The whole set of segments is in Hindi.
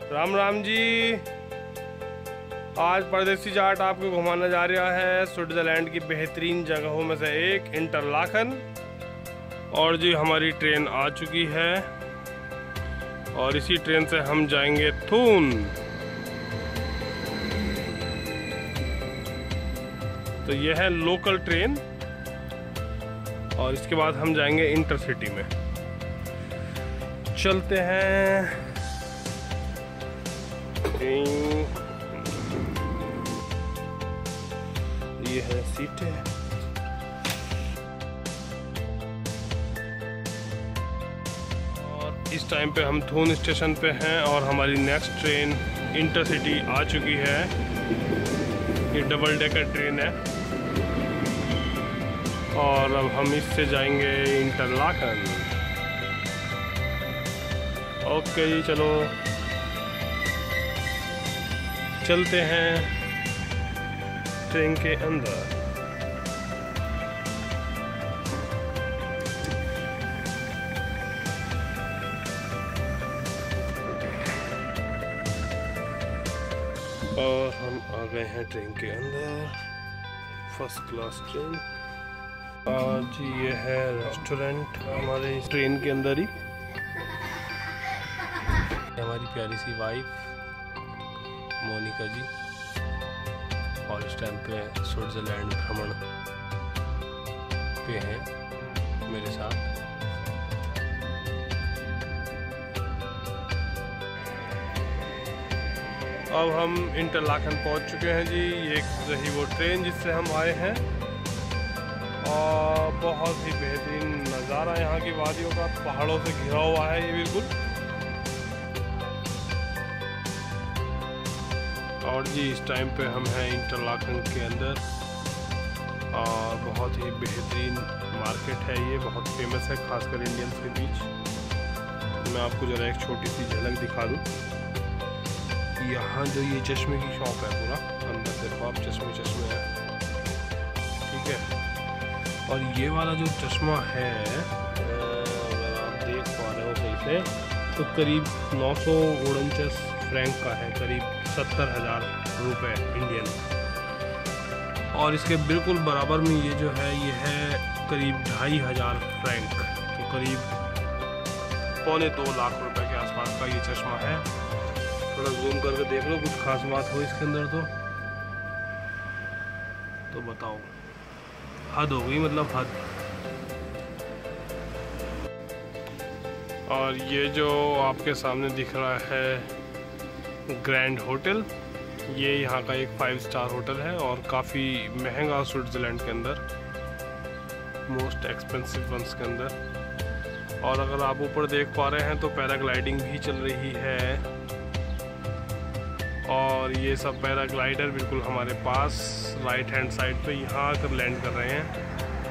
राम राम जी। आज परदेसी जाट आपको घुमाने जा रहा है स्विट्जरलैंड की बेहतरीन जगहों में से एक इंटरलाकन। और जी हमारी ट्रेन आ चुकी है और इसी ट्रेन से हम जाएंगे थून। तो यह है लोकल ट्रेन और इसके बाद हम जाएंगे इंटरसिटी में। चलते हैं। ये है सीटें। और इस टाइम पे हम थून स्टेशन पे हैं और हमारी नेक्स्ट ट्रेन इंटरसिटी आ चुकी है। ये डबल डेकर ट्रेन है और अब हम इससे जाएंगे इंटरलाकन। ओके जी, चलो चलते हैं ट्रेन के अंदर। और हम आ गए हैं ट्रेन के अंदर। First class train. जी ये है रेस्टोरेंट हमारे इस ट्रेन के अंदर ही। हमारी प्यारी सी वाइफ मोनिका जी और इस टाइम पे स्विट्जरलैंड भ्रमण पे हैं मेरे साथ। अब हम इंटरलाकन पहुंच चुके हैं जी। ये रही वो ट्रेन जिससे हम आए हैं और बहुत ही बेहतरीन नज़ारा यहाँ की वादियों का। पहाड़ों से घिरा हुआ है ये बिल्कुल। और जी इस टाइम पे हम हैं इंटरलाकन के अंदर और बहुत ही बेहतरीन मार्केट है ये, बहुत फेमस है खासकर इंडियंस के बीच। मैं आपको ज़रा एक छोटी सी झलक दिखा दूँ। यहाँ जो ये चश्मे की शॉप है, पूरा अंदर देखो आप, चश्मे हैं, ठीक है। और ये वाला जो चश्मा है अगर आप देख पा रहे हो सही से तो करीब 949 फ्रैंक का है, करीब 70,000 रुपये इंडियन। और इसके बिल्कुल बराबर में ये जो है ये है करीब 2,500 फ्रैंक, तो करीब 1.25 लाख रुपए के आसपास का ये चश्मा है। थोड़ा जूम करके देख लो, कुछ खास बात हो इसके अंदर तो बताओ। हद हो गई, मतलब हद। और ये जो आपके सामने दिख रहा है ग्रैंड होटल, ये यहाँ का एक 5 स्टार होटल है और काफ़ी महंगा स्विट्जरलैंड के अंदर, मोस्ट एक्सपेंसिव वंस के अंदर। और अगर आप ऊपर देख पा रहे हैं तो पैराग्लाइडिंग भी चल रही है और ये सब पैराग्लाइडर बिल्कुल हमारे पास राइट हैंड साइड पे यहाँ आकर लैंड कर रहे हैं।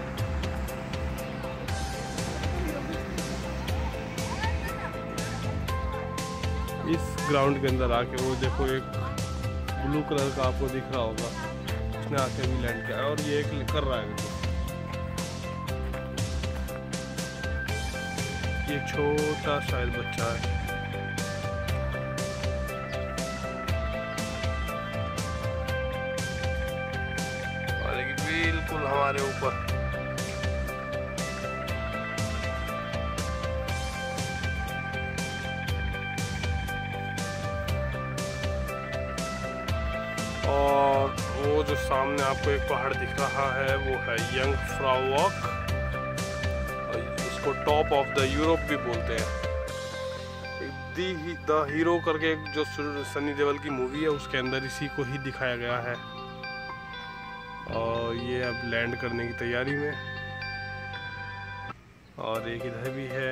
इस ग्राउंड के अंदर आके वो देखो एक ब्लू कलर का आपको दिख रहा होगा, उसने आके भी लैंड किया और ये एक कर रहा है। ये छोटा शायद बच्चा है। और एक बिल्कुल हमारे ऊपर और वो जो सामने आपको एक पहाड़ दिख रहा है वो है यंगफ्राउ वॉक। इसको टॉप ऑफ द यूरोप भी बोलते हैं। द हीरो करके जो सनी देओल की मूवी है उसके अंदर इसी को ही दिखाया गया है। और ये अब लैंड करने की तैयारी में, और एक इधर भी है।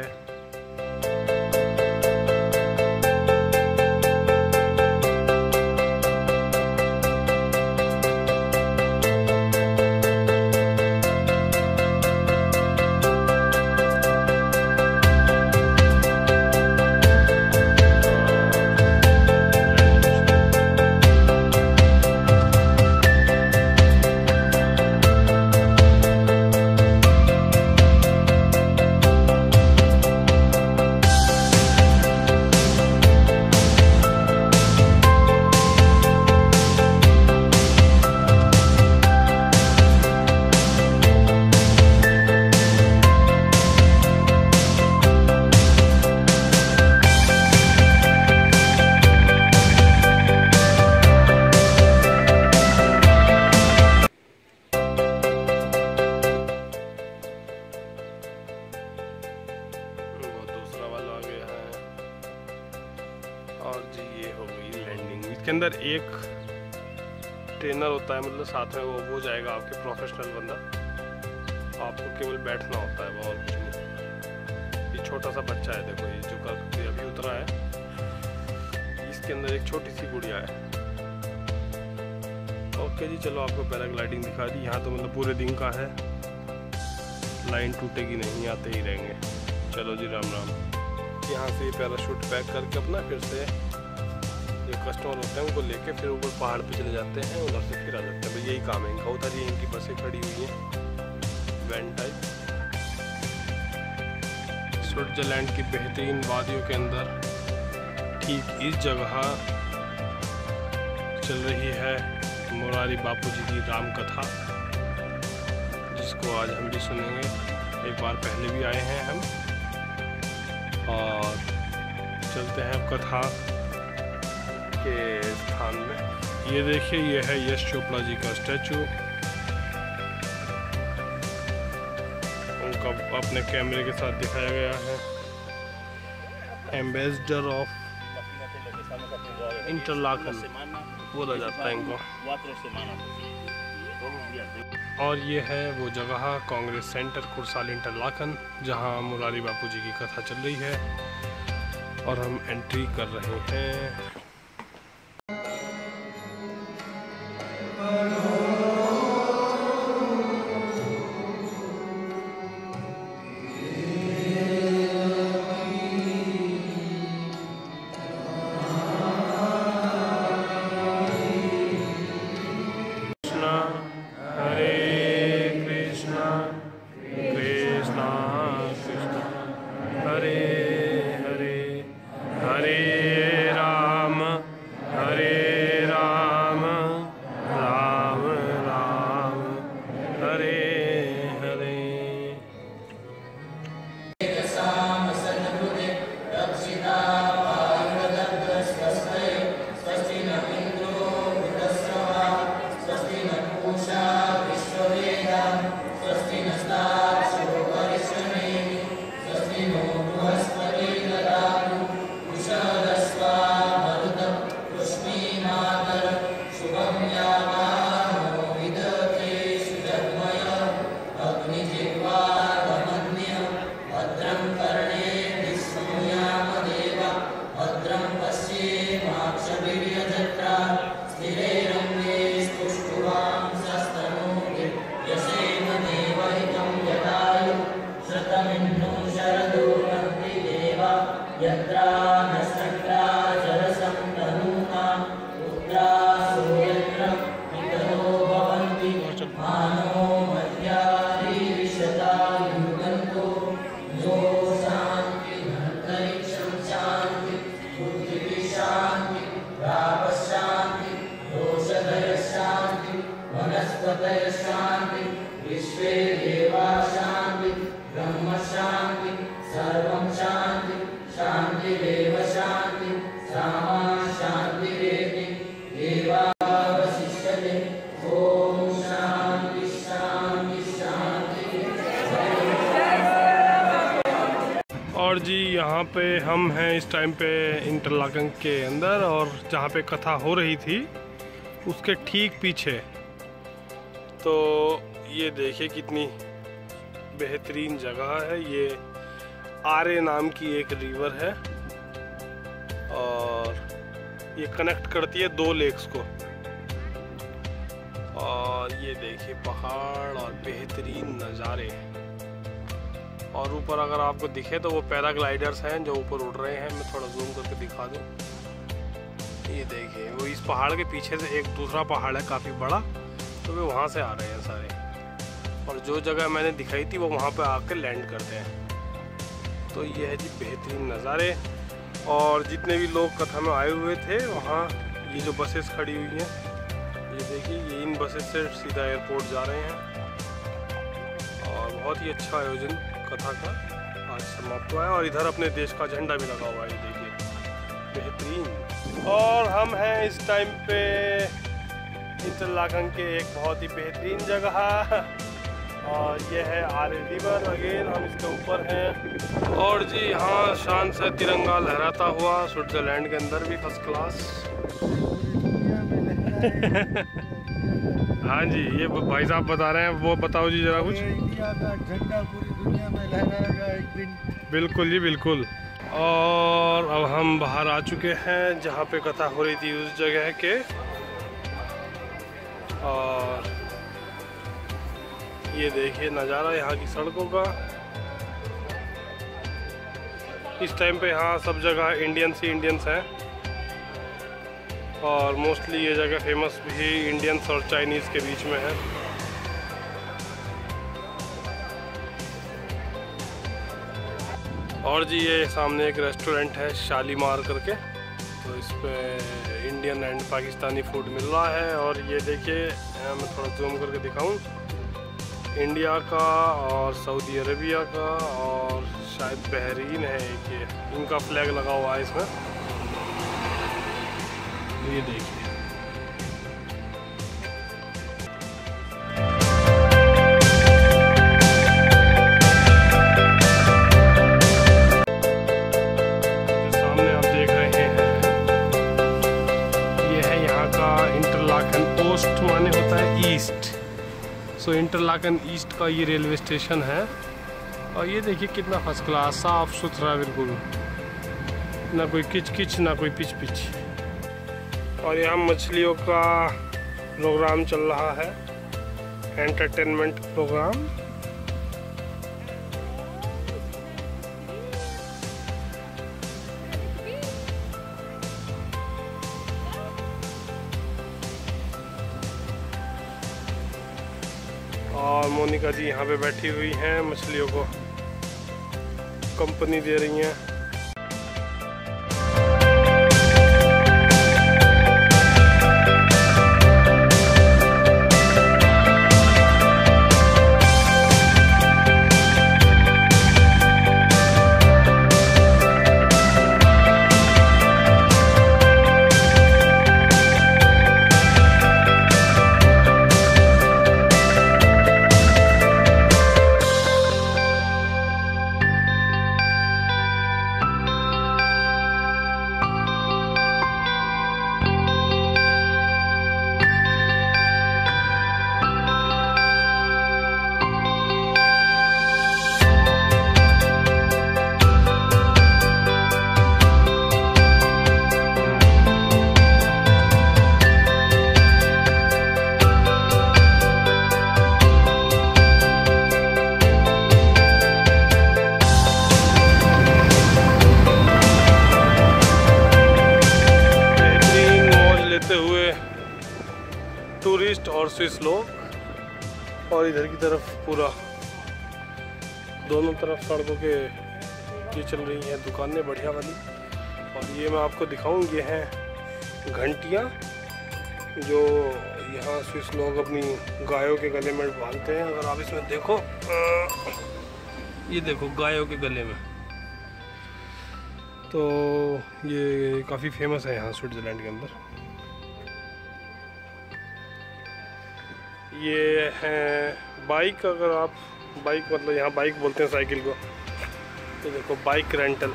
और जी ये हो गई लैंडिंग। इसके अंदर एक ट्रेनर होता है, मतलब साथ में वो जाएगा आपके प्रोफेशनल बंदा, आपको केवल बैठना होता है, और कुछ नहीं। ये छोटा सा बच्चा है, देखो ये जो कर अभी उतरा है, इसके अंदर एक छोटी सी गुड़िया है। ओके जी, चलो आपको पैराग्लाइडिंग दिखा दी। यहाँ तो मतलब पूरे दिन का है, लाइन टूटेगी नहीं, आते ही रहेंगे। चलो जी, राम राम। यहाँ से पैराशूट पैक करके अपना फिर से जो कस्टमर होते हैं उनको लेके फिर ऊपर पहाड़ पे चले जाते हैं, उधर से फिर आ जाते हैं। भाई यही काम है इनका। उधर ही इनकी बसें खड़ी हुई हैं वैन टाइप। स्विट्जरलैंड की बेहतरीन वादियों के अंदर ठीक इस जगह चल रही है मुरारी बापूजी की राम कथा, जिसको आज हम भी सुनेंगे। एक बार पहले भी आए हैं हम, और चलते हैं कथा के स्थान में। ये देखिए, ये है यश चोपड़ा जी का स्टैचू। उनका अपने कैमरे के साथ दिखाया गया है। एम्बेसडर ऑफ इंटरलाकन बोला जाता है इनको। और ये है वो जगह, कांग्रेस सेंटर कुरसाल इंटरलाकन, जहाँ मुरारी बापूजी की कथा चल रही है और हम एंट्री कर रहे हैं। और जी यहाँ पे हम हैं इस टाइम पे इंटरलाकन के अंदर, और जहाँ पे कथा हो रही थी उसके ठीक पीछे। तो ये देखिए कितनी बेहतरीन जगह है। ये आरे नाम की एक रिवर है और ये कनेक्ट करती है दो लेक्स को। और ये देखिए पहाड़ और बेहतरीन नज़ारे। और ऊपर अगर आपको दिखे तो वो पैराग्लाइडर्स हैं जो ऊपर उड़ रहे हैं। मैं थोड़ा जूम करके दिखा दूँ। ये देखिए वो इस पहाड़ के पीछे से एक दूसरा पहाड़ है काफ़ी बड़ा, तो वे वहाँ से आ रहे हैं सारे। और जो जगह मैंने दिखाई थी वो वहाँ पे आके लैंड करते हैं। तो ये है जी बेहतरीन नज़ारे। और जितने भी लोग कथा में आए हुए थे वहाँ ये जो बसेस खड़ी हुई हैं, ये देखिए ये इन बसेस से सीधा एयरपोर्ट जा रहे हैं। और बहुत ही अच्छा आयोजन कथा का आज समाप्त हुआ है। और इधर अपने देश का झंडा भी लगा हुआ है, ये देखिए बेहतरीन। और हम हैं इस टाइम पे इंटरलाकन के एक बहुत ही बेहतरीन जगह, और ये है आरे रिवर अगेन, हम इसके ऊपर हैं। और जी यहाँ शान से तिरंगा लहराता हुआ स्विट्जरलैंड के अंदर भी फर्स्ट क्लास। हाँ जी, ये भाई साहब बता रहे हैं, वो बताओ जी जरा कुछ। इंडिया का झंडा पूरी दुनिया में लहराएगा एक दिन। बिल्कुल जी बिल्कुल। और अब हम बाहर आ चुके हैं जहाँ पे कथा हो रही थी उस जगह के। और ये देखिए नज़ारा यहाँ की सड़कों का। इस टाइम पे यहाँ सब जगह इंडियंस ही इंडियंस हैं और मोस्टली ये जगह फेमस भी इंडियंस और चाइनीज़ के बीच में है। और जी ये सामने एक रेस्टोरेंट है शालीमार करके, तो इस पे इंडियन एंड पाकिस्तानी फूड मिल रहा है। और ये देखिए मैं थोड़ा जूम करके दिखाऊं, इंडिया का और सऊदी अरेबिया का और शायद बहरीन है एक, ये इनका फ्लैग लगा हुआ है इसमें। ये देखिए सामने आप देख रहे हैं, ये है यहाँ का इंटरलाकन। ओस्ट माने होता है ईस्ट, सो इंटरलाकन ईस्ट का ये रेलवे स्टेशन है। और ये देखिए कितना फर्स्ट क्लास, साफ सुथरा बिल्कुल, ना कोई किच किच ना कोई पिच पिच। और यहाँ मछलियों का प्रोग्राम चल रहा है, एंटरटेनमेंट प्रोग्राम। और मोनिका जी यहाँ पे बैठी हुई हैं, मछलियों को कंपनी दे रही हैं। टूरिस्ट और स्विस लोग। और इधर की तरफ पूरा दोनों तरफ सड़कों के ये चल रही हैं दुकानें बढ़िया वाली। और ये मैं आपको दिखाऊं, ये हैं घंटियाँ जो यहाँ स्विस लोग अपनी गायों के गले में बांधते हैं। अगर आप इसमें देखो, ये देखो गायों के गले में, तो ये काफ़ी फेमस है यहाँ स्विट्ज़रलैंड के अंदर। ये है बाइक, अगर आप बाइक मतलब यहाँ बाइक बोलते हैं साइकिल को, तो देखो बाइक रेंटल,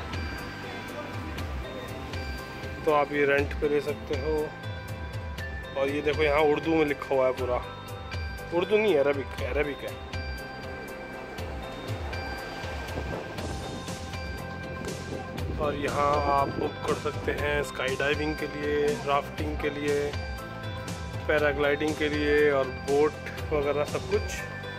तो आप ये रेंट पे ले सकते हो। और ये देखो यहाँ उर्दू में लिखा हुआ है पूरा, उर्दू नहीं अरबिक है, अरबिक है। और यहाँ आप बुक कर सकते हैं स्काई डाइविंग के लिए, राफ्टिंग के लिए, पैराग्लाइडिंग के लिए और बोट वगैरह सब कुछ।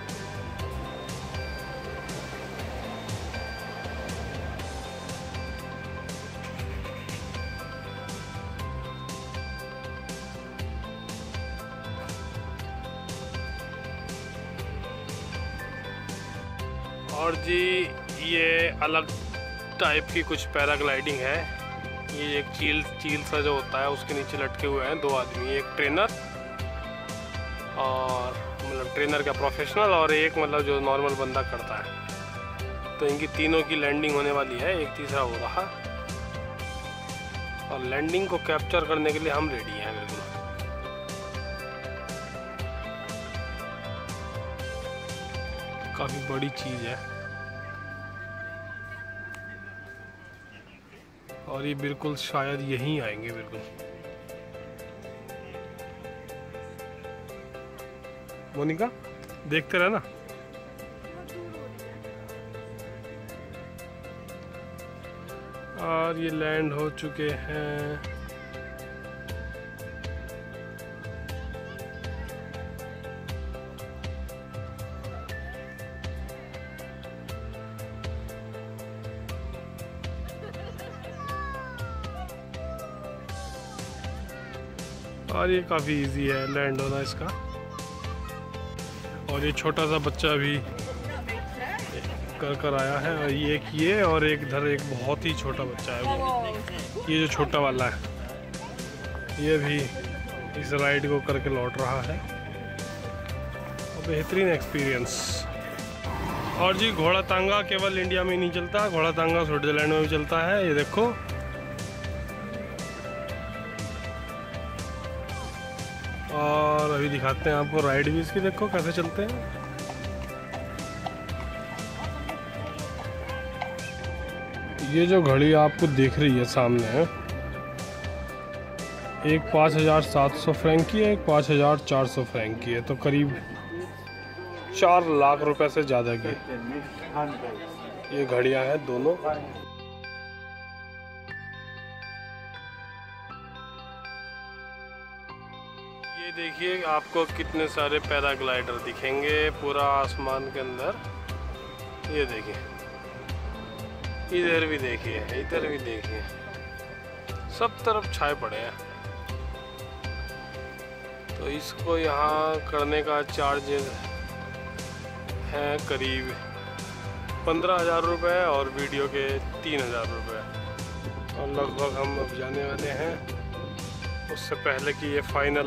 और जी ये अलग टाइप की कुछ पैराग्लाइडिंग है। ये एक चील सा जो होता है उसके नीचे लटके हुए हैं दो आदमी, एक ट्रेनर और मतलब ट्रेनर का प्रोफेशनल और एक मतलब जो नॉर्मल बंदा करता है। तो इनकी तीनों की लैंडिंग होने वाली है, एक तीसरा हो रहा। और लैंडिंग को कैप्चर करने के लिए हम रेडी हैं बिल्कुल। काफ़ी बड़ी चीज़ है और ये बिल्कुल शायद यहीं आएंगे बिल्कुल। मोनिका देखते रहना। और ये लैंड हो चुके हैं। और ये काफ़ी इजी है लैंड होना इसका। और ये छोटा सा बच्चा भी कर आया है और ये और एक इधर एक बहुत ही छोटा बच्चा है वो, ये जो छोटा वाला है ये भी इस राइड को करके लौट रहा है। बेहतरीन एक्सपीरियंस। और जी घोड़ा तांगा केवल इंडिया में नहीं चलता, घोड़ा तांगा स्विट्जरलैंड में भी चलता है। ये देखो और अभी दिखाते हैं आपको राइड भी इसकी, देखो कैसे चलते हैं। ये जो घड़ी आपको दिख रही है सामने है, एक 5,700 फ्रैंक की है, एक 5,400 फ्रैंक की है, तो करीब 4 लाख रुपए से ज़्यादा की ये घड़ियां हैं दोनों। ये देखिए आपको कितने सारे पैराग्लाइडर दिखेंगे पूरा आसमान के अंदर। ये देखिए इधर भी देखिए, इधर भी देखिए, सब तरफ छाए पड़े हैं। तो इसको यहाँ करने का चार्जेस है करीब 15,000 रुपये और वीडियो के 3,000 रुपये। और लगभग हम अब जाने वाले हैं, उससे पहले कि ये फाइनल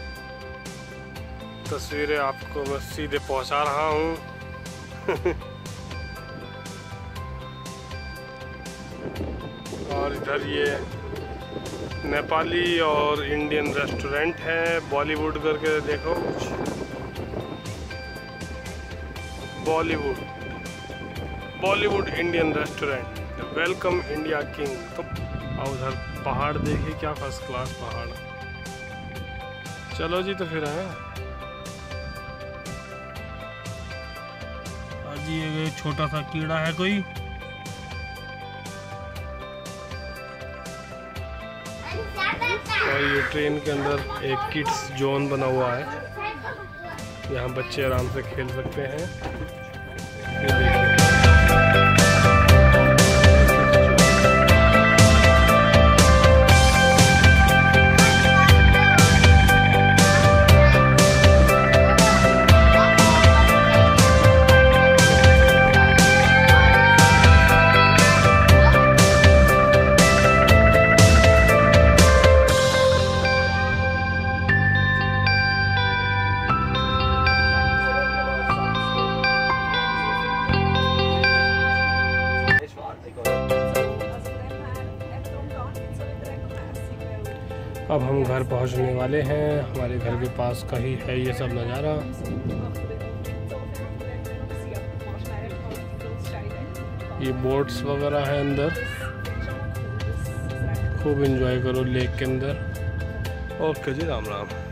तस्वीरें आपको मैं सीधे पहुंचा रहा हूं। और इधर ये नेपाली और इंडियन रेस्टोरेंट है, बॉलीवुड करके देखो, Bollywood Indian restaurant, welcome India king. तो और उधर पहाड़ देखिए, क्या फर्स्ट क्लास पहाड़। चलो जी तो फिर है। आज ये छोटा सा कीड़ा है कोई, और ये ट्रेन के अंदर एक किड्स जोन बना हुआ है, यहाँ बच्चे आराम से खेल सकते हैं। ये देखिए अब हम घर पहुंचने वाले हैं। हमारे घर के पास का ही है ये सब नज़ारा। ये बोट्स वगैरह है अंदर, खूब एंजॉय करो लेक के अंदर। ओके जी, राम राम।